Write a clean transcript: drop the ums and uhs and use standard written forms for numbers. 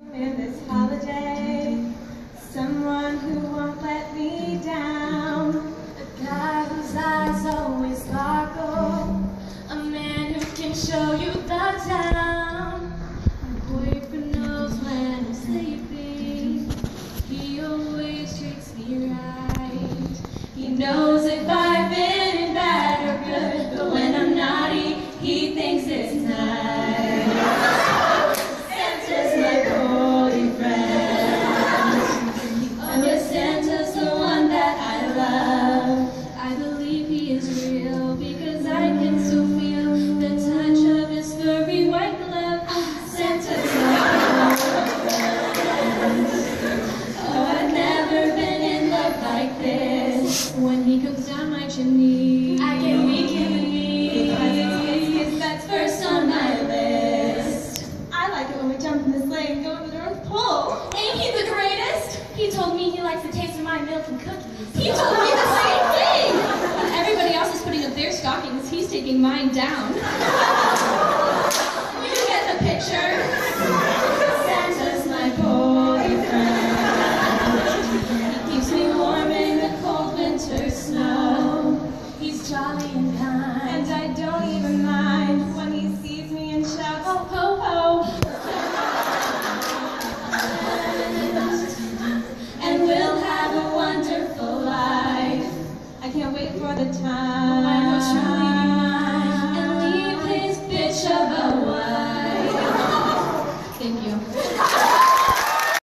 In this holiday, someone who won't let me down. A guy whose eyes always sparkle. A man who can show you the town. My boyfriend knows when I'm sleeping. He always treats me right. He knows if I've been bad or good, but when I'm naughty, he thinks it's nice. Santa's my holy friend. Oh, yes, Santa's the one that I love. I believe he is real because I can still feel the touch of his furry white glove. Santa's my holy friend. Oh, I've never been in love like this. When he comes down my chimney, I get weak in the knees because that's first on my list. I like it when we jump in the sleigh and go to the North Pole. Ain't he the greatest? He told me he likes the taste of my milk and cookies. He told me the same thing! Everybody else is putting up their stockings. He's taking mine down.